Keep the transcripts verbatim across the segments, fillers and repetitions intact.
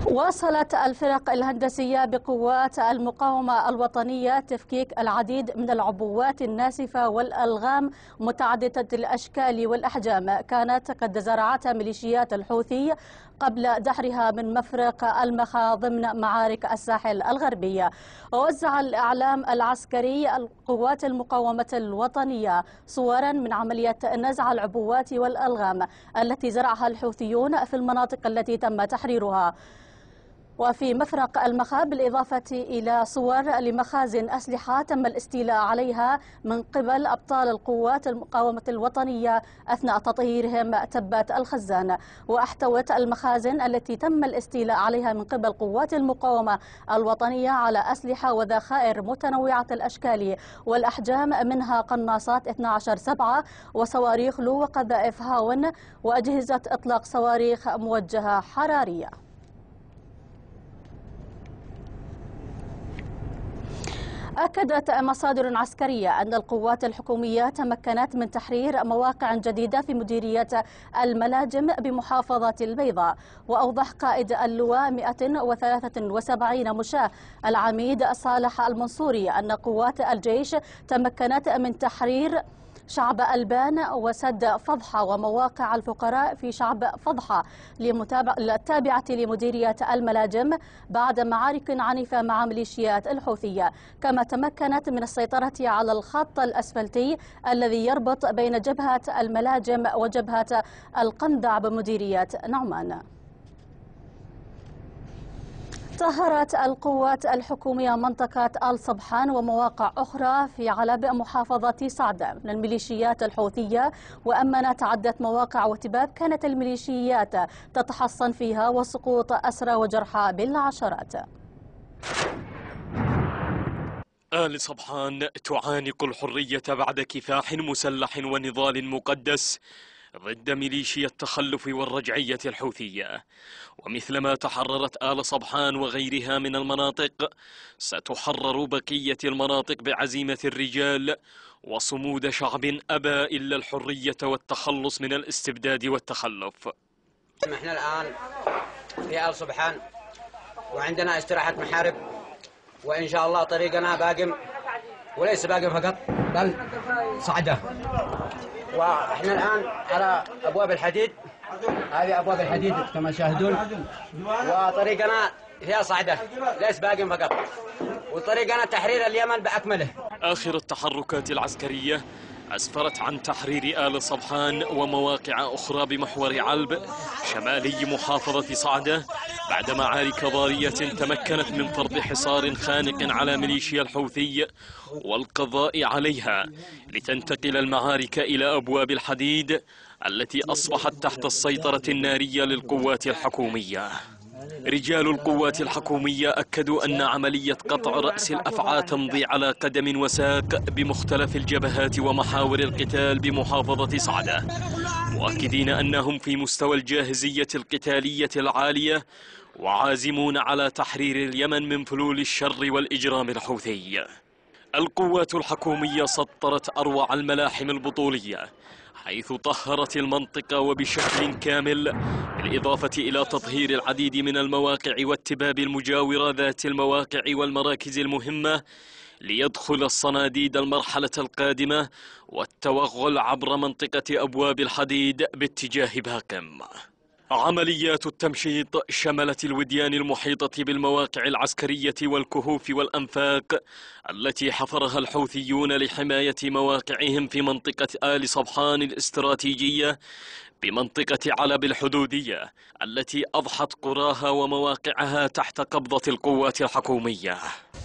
واصلت الفرق الهندسية بقوات المقاومة الوطنية تفكيك العديد من العبوات الناسفة والألغام متعددة الأشكال والأحجام كانت قد زرعتها ميليشيات الحوثي قبل دحرها من مفرق المخا ضمن معارك الساحل الغربي. ووزع الإعلام العسكري القوات المقاومة الوطنية صورا من عملية نزع العبوات والألغام التي زرعها الحوثيون في المناطق التي تم تحريرها. وفي مفرق المخا بالإضافة إلى صور لمخازن أسلحة تم الاستيلاء عليها من قبل أبطال القوات المقاومة الوطنية أثناء تطهيرهم تبات الخزان. واحتوت المخازن التي تم الاستيلاء عليها من قبل قوات المقاومة الوطنية على أسلحة وذخائر متنوعة الأشكال والأحجام، منها قناصات اثني عشر سبعة وصواريخ لو وقذائف هاون وأجهزة إطلاق صواريخ موجهة حرارية. أكدت مصادر عسكرية أن القوات الحكومية تمكنت من تحرير مواقع جديدة في مديرية الملاجم بمحافظة البيضاء. وأوضح قائد اللواء مئة وثلاثة وسبعين مشاة العميد صالح المنصوري أن قوات الجيش تمكنت من تحرير شعب ألبان وسد فضحة ومواقع الفقراء في شعب فضحة التابعة لمديرية الملاجم بعد معارك عنيفة مع ميليشيات الحوثية. كما تمكنت من السيطرة على الخط الأسفلتي الذي يربط بين جبهة الملاجم وجبهة القندع بمديرية نعمان. طهرت القوات الحكومية منطقة آل صبحان ومواقع أخرى في علب محافظة صعدة من الميليشيات الحوثية، وأمنت عدة مواقع وتباب كانت الميليشيات تتحصن فيها وسقوط أسرى وجرحى بالعشرات. آل صبحان تعانق الحرية بعد كفاح مسلح ونضال مقدس ضد ميليشيا التخلف والرجعية الحوثية. ومثلما تحررت آل صبحان وغيرها من المناطق، ستحرر بقية المناطق بعزيمة الرجال وصمود شعب أبى إلا الحرية والتخلص من الاستبداد والتخلف. احنا الآن في آل صبحان وعندنا استراحة محارب، وإن شاء الله طريقنا باقم، وليس باقم فقط بل صعدة. واحنا الآن على أبواب الحديد، هذه أبواب الحديد كما تشاهدون، وطريقنا فيها صعدة ليس باقم فقط، وطريقنا تحرير اليمن بأكمله. آخر التحركات العسكرية أسفرت عن تحرير آل صبحان ومواقع أخرى بمحور علب شمالي محافظة صعدة بعد معارك ضارية تمكنت من فرض حصار خانق على ميليشيا الحوثي والقضاء عليها، لتنتقل المعارك إلى أبواب الحديد التي أصبحت تحت السيطرة النارية للقوات الحكومية. رجال القوات الحكومية أكدوا أن عملية قطع رأس الأفعى تمضي على قدم وساق بمختلف الجبهات ومحاور القتال بمحافظة صعدة، مؤكدين أنهم في مستوى الجاهزية القتالية العالية وعازمون على تحرير اليمن من فلول الشر والإجرام الحوثي. القوات الحكومية سطرت أروع الملاحم البطولية حيث طهرت المنطقة وبشكل كامل، بالإضافة إلى تطهير العديد من المواقع والتباب المجاورة ذات المواقع والمراكز المهمة، ليدخل الصناديد المرحلة القادمة والتوغل عبر منطقة أبواب الحديد باتجاه باقم. عمليات التمشيط شملت الوديان المحيطة بالمواقع العسكرية والكهوف والأنفاق التي حفرها الحوثيون لحماية مواقعهم في منطقة آل صبحان الاستراتيجية بمنطقة علب الحدودية التي أضحت قراها ومواقعها تحت قبضة القوات الحكومية.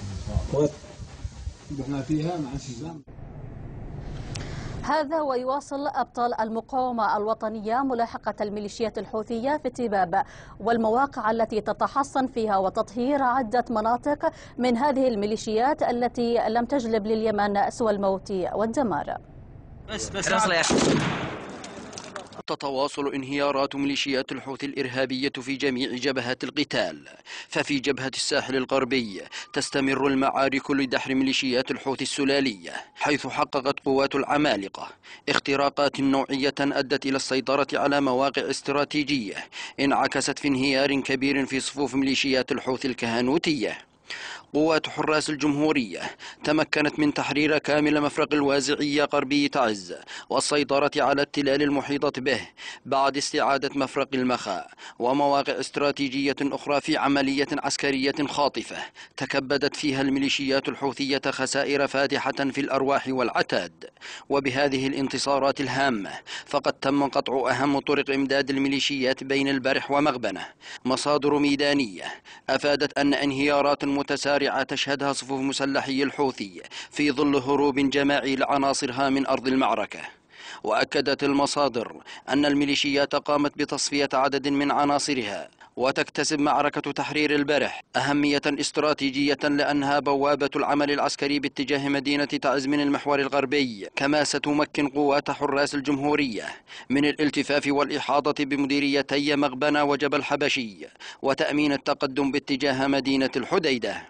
هذا ويواصل أبطال المقاومة الوطنية ملاحقة الميليشيات الحوثية في تباب والمواقع التي تتحصن فيها وتطهير عدة مناطق من هذه الميليشيات التي لم تجلب لليمن سوى الموت والدمار. بس بس تتواصل انهيارات ميليشيات الحوثي الإرهابية في جميع جبهات القتال. ففي جبهة الساحل الغربي تستمر المعارك لدحر ميليشيات الحوثي السلالية، حيث حققت قوات العمالقة اختراقات نوعية أدت إلى السيطرة على مواقع استراتيجية انعكست في انهيار كبير في صفوف ميليشيات الحوثي الكهنوتية. قوات حراس الجمهورية تمكنت من تحرير كامل مفرق الوازعية غربي تعز والسيطرة على التلال المحيطة به بعد استعادة مفرق المخاء ومواقع استراتيجية أخرى في عملية عسكرية خاطفة تكبدت فيها الميليشيات الحوثية خسائر فادحة في الأرواح والعتاد. وبهذه الانتصارات الهامة فقد تم قطع أهم طرق إمداد الميليشيات بين البرح ومغبنة. مصادر ميدانية أفادت أن انهيارات متسارعة تشهدها صفوف مسلحي الحوثي في ظل هروب جماعي لعناصرها من أرض المعركة. وأكدت المصادر أن الميليشيات قامت بتصفية عدد من عناصرها وتكتسب معركة تحرير البرح أهمية استراتيجية لأنها بوابة العمل العسكري باتجاه مدينة تعز من المحور الغربي، كما ستمكن قوات حراس الجمهورية من الالتفاف والإحاطة بمديريتي مغبنة وجبل حبشي وتأمين التقدم باتجاه مدينة الحديدة.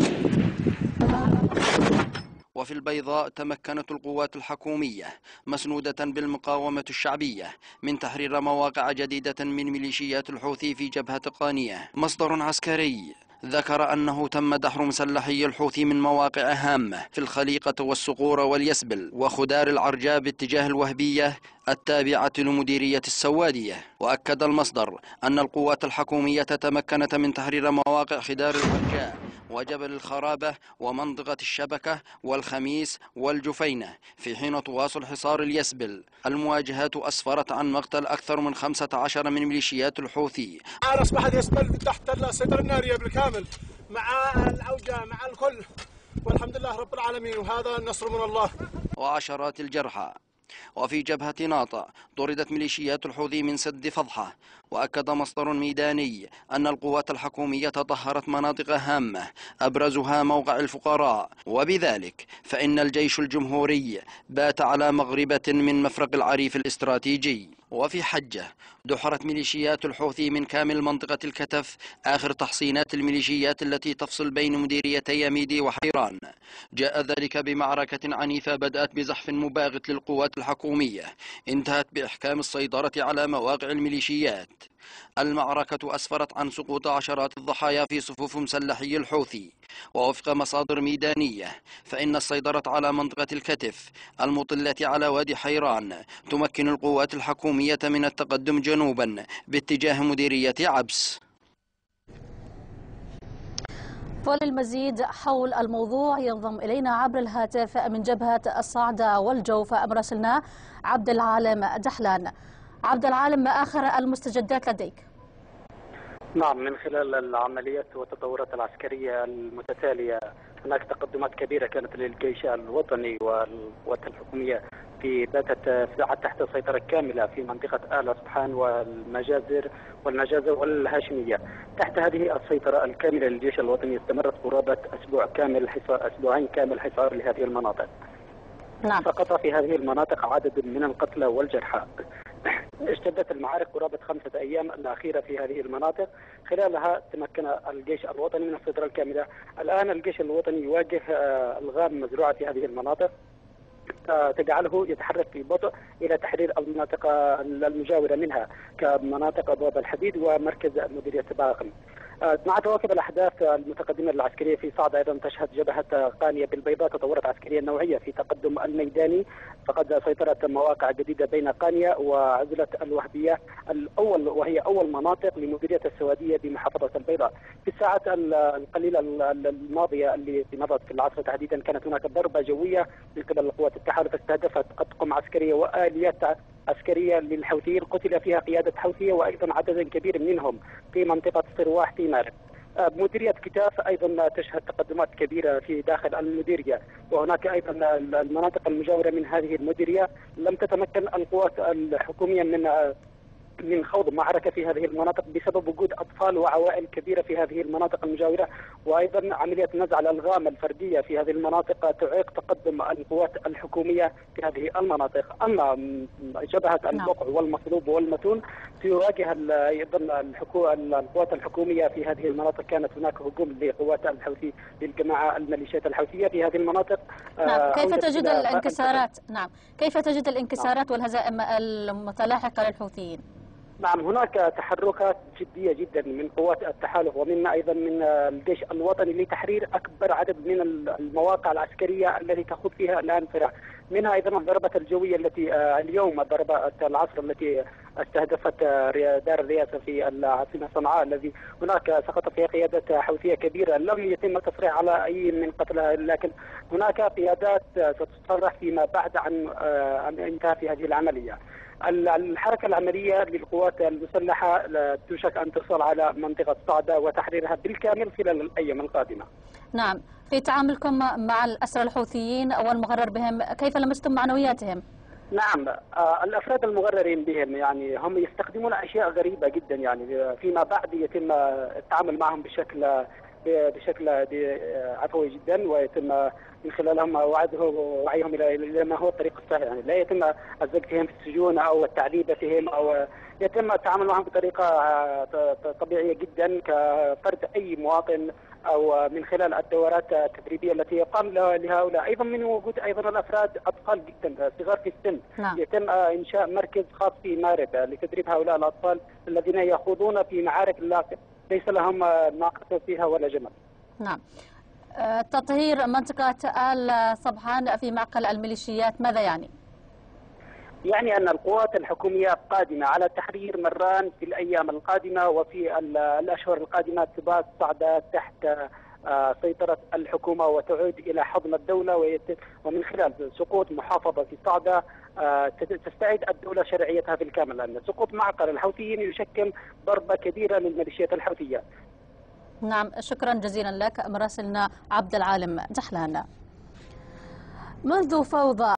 وفي البيضاء تمكنت القوات الحكومية مسنودة بالمقاومة الشعبية من تحرير مواقع جديدة من ميليشيات الحوثي في جبهة قانية. مصدر عسكري ذكر أنه تم دحر مسلحي الحوثي من مواقع هامة في الخليقة والصقور واليسبل وخدار العرجاء باتجاه الوهبية التابعة لمديرية السوادية. وأكد المصدر أن القوات الحكومية تمكنت من تحرير مواقع خدار العرجاء وجبل الخرابة ومنطقة الشبكة والخميس والجفينة، في حين تواصل حصار اليسبل. المواجهات أسفرت عن مقتل أكثر من خمسة عشر من ميليشيات الحوثي. أصبحت يسبل تحت السيطرة النارية بالكامل مع الأوجاع مع الكل، والحمد لله رب العالمين، وهذا النصر من الله. وعشرات الجرحى. وفي جبهة ناطا طردت ميليشيات الحوثي من سد فضحة. وأكد مصدر ميداني أن القوات الحكومية طهرت مناطق هامة أبرزها موقع الفقراء، وبذلك فإن الجيش الجمهوري بات على مغربة من مفرق العريف الاستراتيجي. وفي حجة دحرت ميليشيات الحوثي من كامل منطقة الكتف آخر تحصينات الميليشيات التي تفصل بين مديريتي يميدي وحيران. جاء ذلك بمعركة عنيفة بدأت بزحف مباغت للقوات الحكومية انتهت بإحكام السيطرة على مواقع الميليشيات. المعركة أسفرت عن سقوط عشرات الضحايا في صفوف مسلحي الحوثي. ووفق مصادر ميدانية فإن السيطرة على منطقة الكتف المطلة على وادي حيران تمكن القوات الحكومية من التقدم جنوبا باتجاه مديرية عبس. وللمزيد حول الموضوع ينضم إلينا عبر الهاتف من جبهة الصعدة والجوف مراسلنا عبد العالم دحلان. عبد العالم، ما آخر المستجدات لديك؟ نعم، من خلال العمليات والتطورات العسكرية المتتالية هناك تقدمات كبيرة كانت للجيش الوطني والقوات الحكومية في باتت تحت سيطرة كاملة في منطقة آل سبحان والمجازر والمجازر والهاشمية. تحت هذه السيطرة الكاملة للجيش الوطني استمرت قرابة أسبوع كامل حصار أسبوعين كامل حصار لهذه المناطق. نعم. سقط في هذه المناطق عدد من القتلى والجرحى. اشتدت المعارك قرابة خمسة أيام الأخيرة في هذه المناطق، خلالها تمكن الجيش الوطني من السيطرة الكاملة. الآن الجيش الوطني يواجه ألغام مزروعة في هذه المناطق تجعله يتحرك في بطء إلى تحرير المناطق المجاورة منها كمناطق أبواب الحديد ومركز مديرية باغم. مع تواكب الأحداث المتقدمة العسكرية في صعدة أيضا تشهد جبهة قانية بالبيضاء تطورات عسكرية نوعية في تقدم الميداني، فقد سيطرت مواقع جديدة بين قانية وعزلة الوهبية الأول، وهي أول مناطق لمديرية السوادية بمحافظة البيضاء. في الساعات القليلة الماضية اللي مضت في العصر تحديدا كانت هناك ضربة جوية من قبل قوات التحالف استهدفت أطقم عسكرية وآليات عسكرية للحوثيين قتل فيها قيادة حوثية وأيضا عدد كبير منهم في منطقة صرواح تيمار. مديرية كتاف أيضا تشهد تقدمات كبيرة في داخل المديرية، وهناك أيضا المناطق المجاورة من هذه المديرية لم تتمكن القوات الحكومية من من خوض معركة في هذه المناطق بسبب وجود أطفال وعوائل كبيرة في هذه المناطق المجاورة، وأيضا عملية نزع الألغام الفردية في هذه المناطق تعيق تقدم القوات الحكومية في هذه المناطق. أما جبهة البقع والمصلوب والمتون تواجه أيضا القوات الحكومية في هذه المناطق. كانت هناك هجوم لقوات الحوثي للجماعة الميليشيات الحوثية في هذه المناطق. نعم. كيف تجد الانكسارات؟ نعم كيف تجد الانكسارات والهزائم المتلاحقة للحوثيين؟ نعم هناك تحركات جدية جدا من قوات التحالف ومن أيضا من الجيش الوطني لتحرير أكبر عدد من المواقع العسكرية التي تخوض فيها الآن صراع، منها أيضا الضربة الجوية التي اليوم ضربة العصر التي استهدفت دار الرئاسة في العاصمة صنعاء، الذي هناك سقط فيها قيادة حوثية كبيرة لم يتم التصريح على أي من قتلها، لكن هناك قيادات ستصرح فيما بعد عن عن انتهاء في هذه العملية. الحركة العملية للقوات المسلحة توشك أن تصل على منطقة صعدة وتحريرها بالكامل خلال الأيام القادمة. نعم. في تعاملكم مع الأسرى الحوثيين والمغرر بهم كيف لمستم معنوياتهم؟ نعم الأفراد المغررين بهم يعني هم يستخدمون أشياء غريبة جدا، يعني فيما بعد يتم التعامل معهم بشكل بشكل عفوي جدا، ويتم من خلالهم وعده وعيهم الى ما هو الطريق الصحيح، يعني لا يتم الزج فيهم في السجون او التعذيب فيهم، او يتم التعامل معهم بطريقه طبيعيه جدا كفرد اي مواطن، او من خلال الدورات التدريبيه التي يقام لهؤلاء. ايضا من وجود ايضا الافراد اطفال جدا صغار في السن. نعم. يتم انشاء مركز خاص في مارب لتدريب هؤلاء الاطفال الذين يخوضون في معارك لاصقه ليس لهم ناقة فيها ولا جمل. نعم. تطهير منطقة آل صبحان في معقل الميليشيات ماذا يعني؟ يعني أن القوات الحكومية قادمة على تحرير مران في الأيام القادمة، وفي الأشهر القادمة تبات صعدة تحت سيطرة الحكومة وتعود إلى حضن الدولة، ومن خلال سقوط محافظة في صعدة تستعيد الدولة شرعيتها بالكامل، لأن سقوط معقل الحوثيين يشكل ضربة كبيرة للميليشيات الحوثية. نعم شكرا جزيلا لك مراسلنا عبد العالم دحلان. منذ فوضى